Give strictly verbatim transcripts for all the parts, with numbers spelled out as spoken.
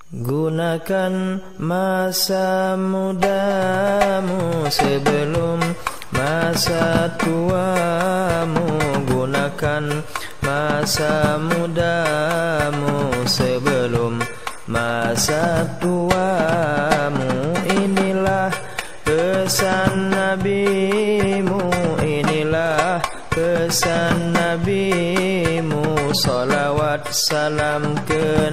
Gunakan masa mudamu sebelum masa tuamu. Gunakan masa mudamu sebelum masa tuamu. Inilah pesan nabimu, inilah pesan nabimu. Salawat salam ke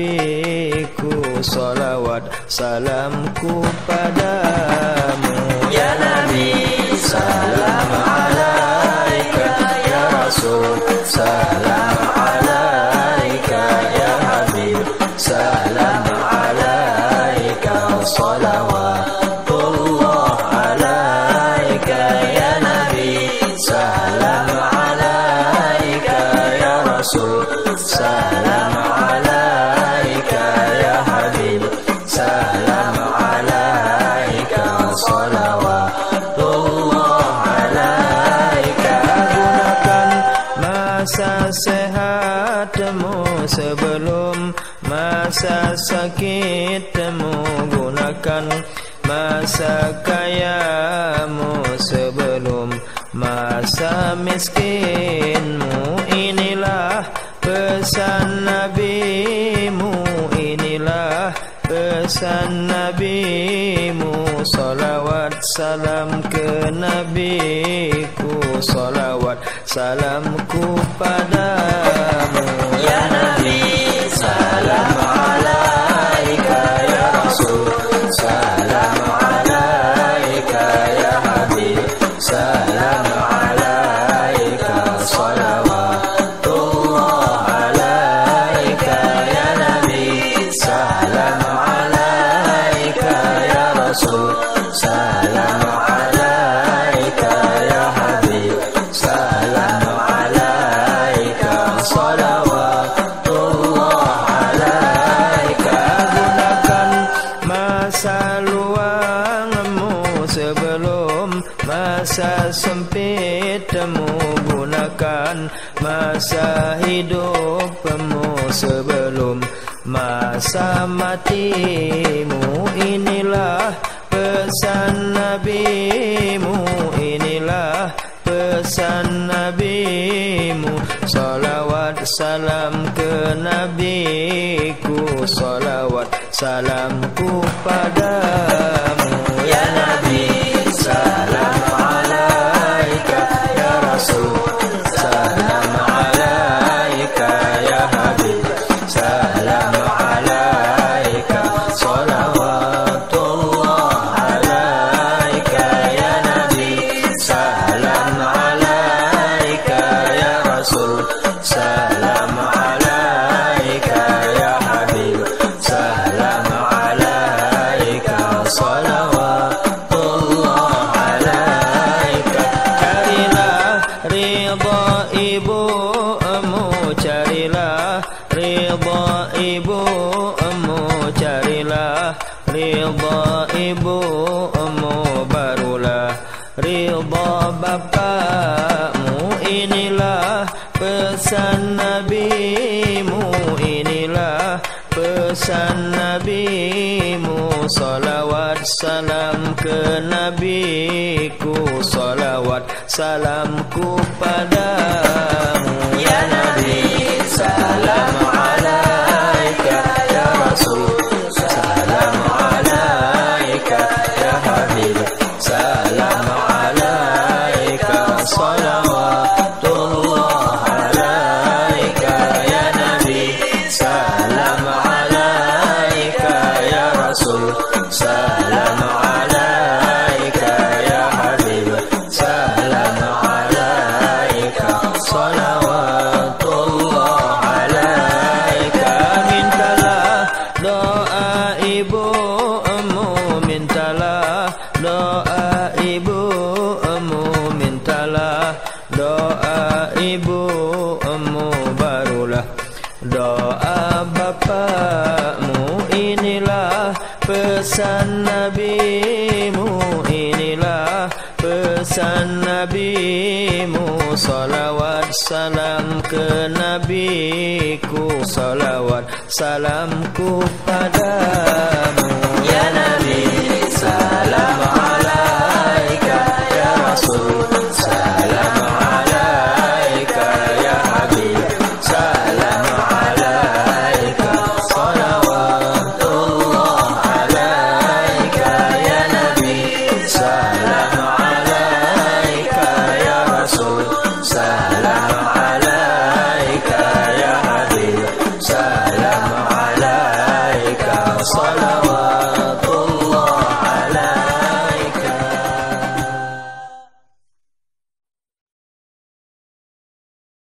nabiku, salawat salamku padamu. Ya Nabi, salam alaika. Ya Rasul, salam alaika. Ya Habib, salam alaika. Salawatullah alaika. Ya Nabi, salam alaika. Ya Rasul, salam alaika. Ya Habib, salam alaika. Salawatullah alaika. Gunakan masa sehatmu sebelum masa sakitmu. Gunakan masa kayamu sebelum masa miskinmu. Inilah pesan nabimu, inilah pesan nabimu. Salawat salam ke nabiku, salawat salamku padamu. Ya Nabi, salam alaika. Ya Rasul, salam alaika. Ya Habib, salam alaika. Salawatullah alaika. Ya Nabi, salam alaika. Ya Rasul, salam alaika. Ya Habib, salam alaika. Salawatullah alaika. Gunakan masa luangmu sebelum masa sempitmu. Gunakan masa hidupmu sebelum masa matimu. Inilah pesan nabimu, inilah pesan nabimu. Salawat salam ke nabiku, salawat salamku padamu. Ya Nabi, salam alaika. Ya Rasul, salam alaika. Ya Habib, salam alaika. Salawatullah alaika. Ya Nabi, salam alaika. Ya Rasul, salam alaika. Ya Habib, salam alaika. Salawatullah alaika. Carilah ridha ibumu, carilah ridha ibumu, carilah ridha ibumu, barulah ridha bapakmu. Inilah pesan nabimu, inilah pesan nabimu. Salawat salam ke nabiku, salawat salamku padamu. Ya Nabi, salam alaika. Ya Rasul, salam alaika. Ya Habib, salam alaika. Salawatullah alaika. Ya Nabi, salam alaika. Ya Rasul, salam alaika. Ya Habib, salam alaika. Salawatullah alaika. Mintalah doa ibumu, mintalah doa ibumu, mintalah doa ibumu, barulah doa bapakmu. Inilah pesan nabimu, inilah pesan nabimu. Salawat salam ke nabiku, salawat salamku padamu. Ya Nabi, salam alaika. Ya Rasul, salam alaika. Ya Habib, salam alaika. Salawatullah alaika. Ya Nabi, salam alaika. Ya Rasul, salam alaika. Ya Habib, salam alaika. Salawat